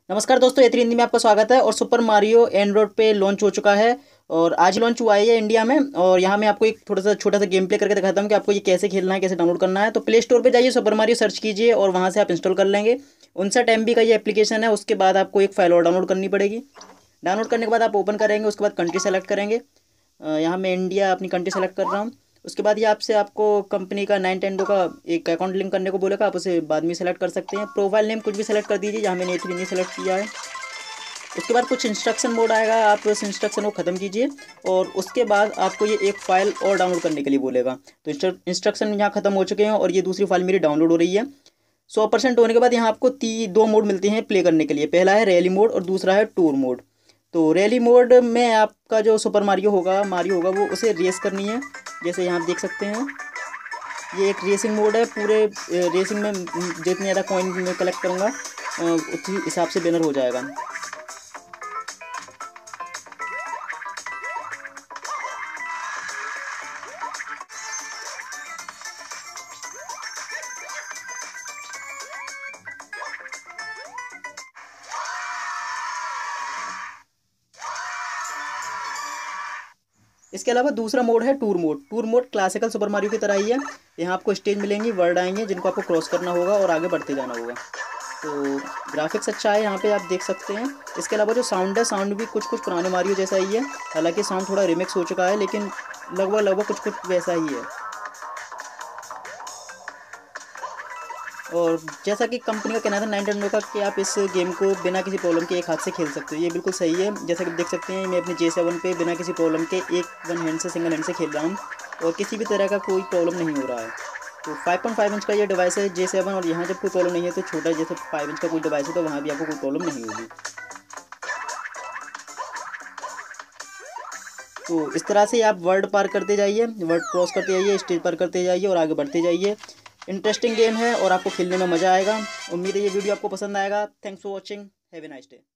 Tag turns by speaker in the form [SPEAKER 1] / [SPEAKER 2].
[SPEAKER 1] नमस्कार दोस्तों, ए3 हिंदी में आपका स्वागत है। और सुपर मारियो एंड्रॉइड पे लॉन्च हो चुका है और आज ही लॉन्च हुआ है ये इंडिया में। और यहाँ मैं आपको एक थोड़ा सा छोटा सा गेम प्ले करके दिखाता हूँ कि आपको ये कैसे खेलना है, कैसे डाउनलोड करना है। तो प्ले स्टोर पे जाइए, सुपर मारियो सर्च कीजिए और वहाँ से आप इंस्टॉल कर लेंगे। 59 MB का ये एप्लीकेशन है। उसके बाद आपको एक फाइल और डाउनलोड करनी पड़ेगी। डाउनलोड करने के बाद आप ओपन करेंगे, उसके बाद कंट्री सेलेक्ट करेंगे। यहाँ मैं इंडिया अपनी कंट्री सेलेक्ट कर रहा हूँ। उसके बाद ये आपसे आपको कंपनी का नाइनटेंडो का एक अकाउंट लिंक करने को बोलेगा। आप उसे बाद में सेलेक्ट कर सकते हैं। प्रोफाइल नेम कुछ भी सेलेक्ट कर दीजिए, यहाँ मैंने ए3 हिंदी सेलेक्ट किया है। उसके बाद कुछ इंस्ट्रक्शन मोड आएगा, आप उस इंस्ट्रक्शन को ख़त्म कीजिए और उसके बाद आपको ये एक फ़ाइल और डाउनलोड करने के लिए बोलेगा। तो इंस्ट्रक्शन यहाँ ख़त्म हो चुके हैं और ये दूसरी फाइल मेरी डाउनलोड हो रही है। 100% होने के बाद यहाँ आपको दो मोड मिलते हैं प्ले करने के लिए। पहला है रैली मोड और दूसरा है टूर मोड। तो रैली मोड में आपका जो सुपर मारियो होगा वो उसे रेस करनी है। जैसे यहाँ आप देख सकते हैं, ये एक रेसिंग मोड है। पूरे रेसिंग में जितने ज़्यादा कॉइन में कलेक्ट करूँगा उसी हिसाब से विनर हो जाएगा। इसके अलावा दूसरा मोड है tour mode. Tour mode classical Super Mario की तरह ही है। यहाँ आपको स्टेज मिलेंगी, वर्ल्ड आएंगे जिनको आपको क्रॉस करना होगा और आगे बढ़ते जाना होगा। तो ग्राफिक्स अच्छा है, यहाँ पे आप देख सकते हैं। इसके अलावा जो साउंड है, साउंड भी कुछ कुछ पुराने मारियो जैसा ही है। हालांकि साउंड थोड़ा रिमिक्स हो चुका है, लेकिन लगभग लगभग कुछ कुछ वैसा ही है। और जैसा कि कंपनी का कहना था नाइनटेंडो का कि आप इस गेम को बिना किसी प्रॉब्लम के एक हाथ से खेल सकते हो, ये बिल्कुल सही है। जैसा कि देख सकते हैं, मैं अपने J7 पे बिना किसी प्रॉब्लम के वन हैंड से, सिंगल हैंड से खेल रहा हूँ और किसी भी तरह का कोई प्रॉब्लम नहीं हो रहा है। तो 5.5 इंच का ये डिवाइस है J7। और यहाँ जब कोई प्रॉब्लम नहीं है तो छोटा जैसे 5 इंच का कोई डिवाइस है तो वहाँ भी आपको कोई प्रॉब्लम नहीं होगी। तो इस तरह से आप वर्ल्ड पार करते जाइए, वर्ल्ड क्रॉस करते जाइए, स्टेज पार करते जाइए और आगे बढ़ते जाइए। इंटरेस्टिंग गेम है और आपको खेलने में मज़ा आएगा। उम्मीद है ये वीडियो आपको पसंद आएगा। Thanks for watching, have a nice day.